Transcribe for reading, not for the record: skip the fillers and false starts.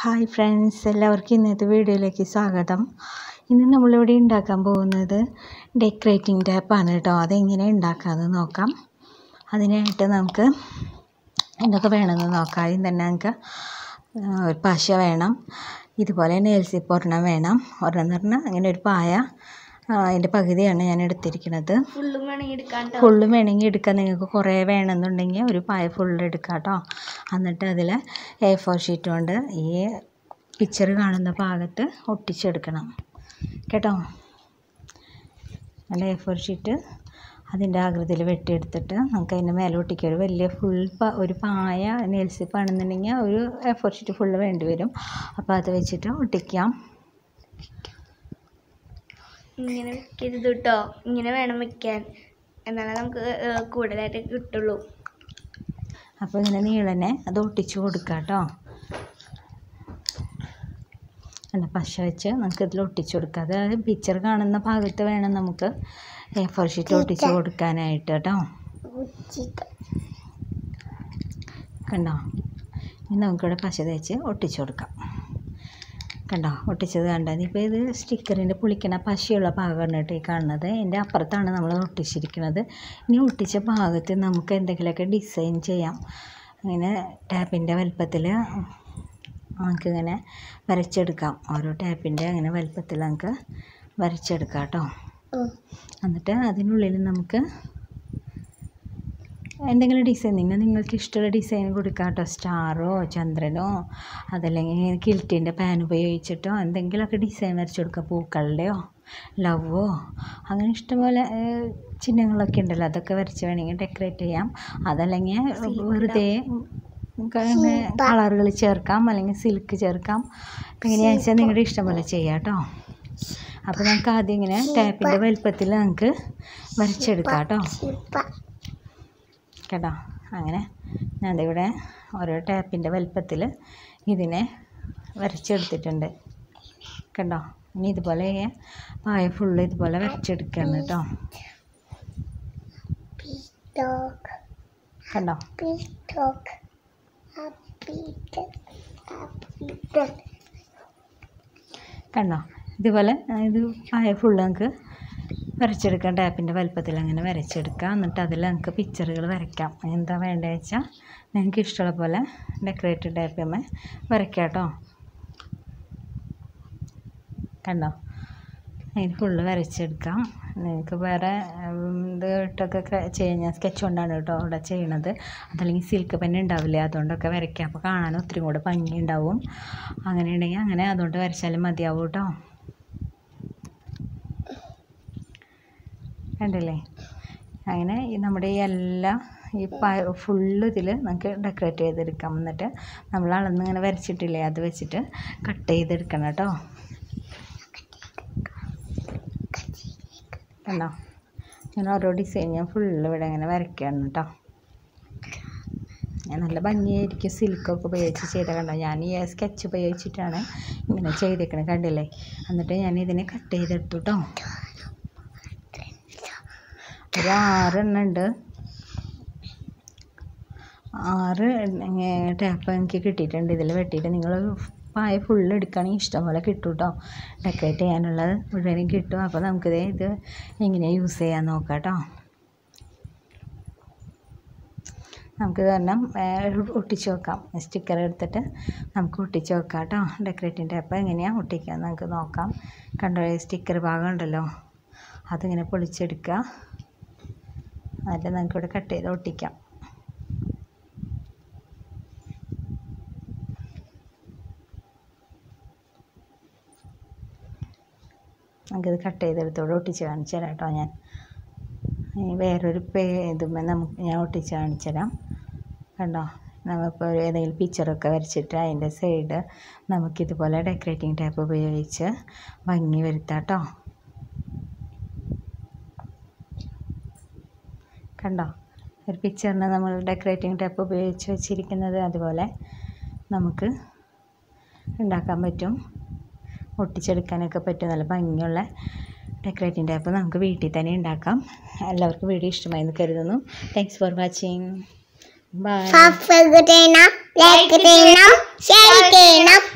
Hi friends, എല്ലാവർക്കും ഇന്നത്തെ വീഡിയോയിലേക്ക് സ്വാഗതം. ഇന്ന് നമ്മളിവിടെ ഉണ്ടാക്കാൻ പോകുന്നത് ഡെക്കറേറ്റിംഗ് ടാപ്പാണ് കേട്ടോ. അതെങ്ങനെ ഉണ്ടാക്കാമെന്ന് നോക്കാം. അതിനായിട്ട് നമുക്ക് എന്തൊക്കെ വേണമെന്ന് നോക്കാം. ആദ്യം തന്നെ നമുക്ക് ഒരു പശ വേണം, ഇതുപോലെ നെയിൽ സിപ്പ് ഒരെണ്ണം വേണം. ഒരെണ്ണം എന്ന് പറഞ്ഞാൽ അങ്ങനെ ഒരു പായ, അതിൻ്റെ പകുതിയാണ് ഞാൻ എടുത്തിരിക്കുന്നത്. ഫുള്ളും വേണമെങ്കിൽ എടുക്കാം. നിങ്ങൾക്ക് കുറേ വേണമെന്നുണ്ടെങ്കിൽ ഒരു പായ ഫുള്ള് എടുക്കാം കേട്ടോ. എന്നിട്ട് അതിൽ A4 ഷീറ്റ് കൊണ്ട് ഈ പിക്ചർ കാണുന്ന ഭാഗത്ത് ഒട്ടിച്ചെടുക്കണം കേട്ടോ. നല്ല A4 ഷീറ്റ് അതിൻ്റെ ആകൃതിയിൽ വെട്ടിയെടുത്തിട്ട് നമുക്ക് അതിൻ്റെ മേലെ ഒട്ടിക്കുക. ഒരു വലിയ ഒരു പായ നെയിൽ സിപ്പ് ആണെന്നുണ്ടെങ്കിൽ ഒരു A4 ഷീറ്റ് ഫുള്ള് വേണ്ടി വരും. അപ്പോൾ അത് വെച്ചിട്ട് ഒട്ടിക്കാം. ഇങ്ങനെ വെക്കരുത് കേട്ടോ, ഇങ്ങനെ വേണം വെക്കാൻ, എന്നാലേ നമുക്ക് കൂടുതലായിട്ട് കിട്ടുള്ളൂ. അപ്പോൾ ഇങ്ങനെ നീളനെ അത് ഒട്ടിച്ച് കൊടുക്കാം കേട്ടോ. അല്ല, പശ വെച്ച് നമുക്ക് ഇതിൽ ഒട്ടിച്ച് കൊടുക്കാം. അതായത് പിക്ചർ കാണുന്ന ഭാഗത്ത് വേണം നമുക്ക് A4 ഷീറ്റ് ഒട്ടിച്ച് കൊടുക്കാനായിട്ട് കേട്ടോ. കണ്ടോ, ഇനി നമുക്കിവിടെ പശ തേച്ച് ഒട്ടിച്ച് കൊടുക്കാം. കണ്ടോ, ഒട്ടിച്ചത് കണ്ടോ. ഇപ്പോൾ ഇത് സ്റ്റിക്കറിൻ്റെ പൊളിക്കണ പശയുള്ള ഭാഗമാണ് കേട്ടോ ഈ കാണുന്നത്. എൻ്റെ അപ്പുറത്താണ് നമ്മൾ ഒട്ടിച്ചിരിക്കുന്നത്. ഇനി ഒട്ടിച്ച ഭാഗത്ത് നമുക്ക് എന്തെങ്കിലുമൊക്കെ ഡിസൈൻ ചെയ്യാം. അങ്ങനെ ടാപ്പിൻ്റെ വലുപ്പത്തിൽ നമുക്കിങ്ങനെ വരച്ചെടുക്കാം. ഓരോ ടാപ്പിൻ്റെ അങ്ങനെ വലുപ്പത്തിൽ നമുക്ക് വരച്ചെടുക്കാം കേട്ടോ. എന്നിട്ട് അതിനുള്ളിൽ നമുക്ക് എന്തെങ്കിലും ഡിസൈൻ നിങ്ങൾക്ക് ഇഷ്ടമുള്ള ഡിസൈൻ കൊടുക്കാം കേട്ടോ. സ്റ്റാറോ ചന്ദ്രനോ അതല്ലെങ്കിൽ കിൽറ്റിൻ്റെ പാൻ ഉപയോഗിച്ചിട്ടോ എന്തെങ്കിലുമൊക്കെ ഡിസൈൻ വരച്ച് കൊടുക്കുക. പൂക്കളുടെയോ ലവോ അങ്ങനെ ഇഷ്ടംപോലെ ചിഹ്നങ്ങളൊക്കെ ഉണ്ടല്ലോ, അതൊക്കെ വരച്ച് വേണമെങ്കിൽ ഡെക്കറേറ്റ് ചെയ്യാം. അതല്ലെങ്കിൽ വെറുതെ കളറുകൾ ചേർക്കാം, അല്ലെങ്കിൽ സിൽക്ക് ചേർക്കാം. എങ്ങനെയാണെന്ന് വെച്ചാൽ നിങ്ങളുടെ ഇഷ്ടം പോലെ ചെയ്യാം കേട്ടോ. അപ്പോൾ നമുക്ക് ആദ്യം ഇങ്ങനെ ടാപ്പിൻ്റെ വലുപ്പത്തിൽ നമുക്ക് വരച്ചെടുക്കാം കേട്ടോ. കേട്ടോ, അങ്ങനെ ഞാനിവിടെ ഓരോ ടാപ്പിൻ്റെ വലുപ്പത്തിൽ ഇതിനെ വരച്ചെടുത്തിട്ടുണ്ട് കേട്ടോ. ഇനി ഇതുപോലെ പായ ഫുള്ള് ഇതുപോലെ വരച്ചെടുക്കുകയാണ് കേട്ടോ. കണ്ടോ, കണ്ടോ ഇതുപോലെ ഇത് പായ ഫുള്ള് നമുക്ക് വരച്ചെടുക്കാം. ടാപ്പിൻ്റെ വലുപ്പത്തിൽ അങ്ങനെ വരച്ചെടുക്കാം. എന്നിട്ട് അതിൽ നമുക്ക് പിക്ചറുകൾ വരയ്ക്കാം. എന്താ വേണ്ടതെന്ന് വെച്ചാൽ നിങ്ങൾക്ക് ഇഷ്ടമുള്ള പോലെ ഡെക്കറേറ്റീവ് ടാപ്പിന്മേൽ വരയ്ക്കാം കേട്ടോ. കണ്ടോ, അതിന് ഫുള്ള് വരച്ചെടുക്കാം. നിങ്ങൾക്ക് വേറെ ഇത് ഇട്ടൊക്കെ ചെയ്യാൻ ഞാൻ സ്കെച്ച് കൊണ്ടാണ് കേട്ടോ ഇവിടെ ചെയ്യണത്. അതല്ലെങ്കിൽ സിൽക്ക് പെൻ ഉണ്ടാവില്ലേ, അതുകൊണ്ടൊക്കെ വരയ്ക്കാം. അപ്പോൾ കാണാൻ ഒത്തിരി കൂടെ ഭംഗി ഉണ്ടാവും. അങ്ങനെ ഉണ്ടെങ്കിൽ അങ്ങനെ അതുകൊണ്ട് വരച്ചാലും മതിയാവും കേട്ടോ. കണ്ടില്ലേ, അങ്ങനെ നമ്മുടെ ഈ എല്ലാം ഈ ഫുള്ള് ഇതിൽ നമുക്ക് ഡെക്കറേറ്റ് ചെയ്തെടുക്കാം. എന്നിട്ട് നമ്മൾ അളന്നിങ്ങനെ വരച്ചിട്ടില്ലേ, അത് വെച്ചിട്ട് കട്ട് ചെയ്തെടുക്കണം കേട്ടോ. കണ്ടോ, ഞാൻ ഓരോ ഡിസൈൻ ഞാൻ ഫുള്ള് ഇവിടെ ഇങ്ങനെ വരയ്ക്കുകയാണ് കേട്ടോ. ഞാൻ നല്ല ഭംഗിയായിരിക്കും സിൽക്കൊക്കെ ഉപയോഗിച്ച് ചെയ്ത. കണ്ടോ, ഞാൻ ഈ സ്കെച്ച് ഉപയോഗിച്ചിട്ടാണ് ഇങ്ങനെ ചെയ്തേക്കണത്, കണ്ടില്ലേ. എന്നിട്ട് ഞാൻ ഇതിനെ കട്ട് ചെയ്തെടുത്തു കേട്ടോ. ഒരു 6 എണ്ണം ഉണ്ട്. 6 ടാപ്പ് എനിക്ക് കിട്ടിയിട്ടുണ്ട്. ഇതിൽ വെട്ടിയിട്ട് നിങ്ങൾ പായ ഫുള്ള് എടുക്കുകയാണെങ്കിൽ ഇഷ്ടംപോലെ കിട്ടും കേട്ടോ. ഡെക്കറേറ്റ് ചെയ്യാനുള്ളത് മുഴുവനും കിട്ടും. അപ്പോൾ നമുക്കിത് ഇത് എങ്ങനെ യൂസ് ചെയ്യാൻ നോക്കാം കേട്ടോ. നമുക്കിത് പറഞ്ഞാൽ ഒട്ടിച്ച് വെക്കാം. സ്റ്റിക്കർ എടുത്തിട്ട് നമുക്ക് ഒട്ടിച്ച് വെക്കാം കേട്ടോ. ഡെക്കറേറ്റിംഗ് ടാപ്പ് എങ്ങനെയാണ് ഒട്ടിക്കുക നമുക്ക് നോക്കാം. കണ്ടോ, സ്റ്റിക്കർ ഭാഗം ഉണ്ടല്ലോ, അതിങ്ങനെ പൊളിച്ചെടുക്കുക. എന്നിട്ട് നമുക്കിവിടെ കട്ട് ചെയ്ത് ഒട്ടിക്കാം. നമുക്കിത് കട്ട് ചെയ്തെടുത്തോടെ ഒട്ടിച്ച് കാണിച്ചു തരാം കേട്ടോ. ഞാൻ വേറൊരു ഇതുമ്പോൾ ഞാൻ ഒട്ടിച്ച് കാണിച്ചു തരാം. കണ്ടോ, നമുക്കിപ്പോൾ ഏതെങ്കിലും പിക്ചറൊക്കെ വരച്ചിട്ട് അതിൻ്റെ സൈഡ് നമുക്കിതുപോലെ ഡെക്കറേറ്റിംഗ് ടാപ്പ് ഉപയോഗിച്ച് ഭംഗി വരുത്താം കേട്ടോ. കണ്ടോ, ഒരു പിക്ചറിന് നമ്മൾ ഡെക്കറേറ്റിംഗ് ടാപ്പ് ഉപയോഗിച്ച് വെച്ചിരിക്കുന്നത് അതുപോലെ നമുക്ക് ഉണ്ടാക്കാൻ പറ്റും, ഒട്ടിച്ചെടുക്കാനൊക്കെ പറ്റും. നല്ല ഭംഗിയുള്ള ഡെക്കറേറ്റിംഗ് ടാപ്പ് നമുക്ക് വീട്ടിൽ തന്നെ ഉണ്ടാക്കാം. എല്ലാവർക്കും വീഡിയോ ഇഷ്ടമായി എന്ന് കരുതുന്നു. Thanks for watching. Bye. Subscribe ചെയ്യണം, ലൈക്ക് ചെയ്യണം, ഷെയർ ചെയ്യണം.